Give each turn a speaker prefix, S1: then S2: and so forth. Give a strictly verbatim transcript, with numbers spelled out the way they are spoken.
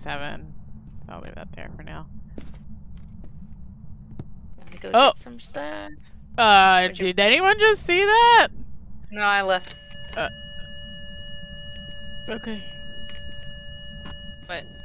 S1: seven. So I'll leave that there for now.
S2: Let me go
S1: Oh.
S2: get some stuff.
S1: Uh,
S2: Where'd you-
S1: did anyone just see that?
S2: No, I left.
S1: Uh. Okay.
S2: But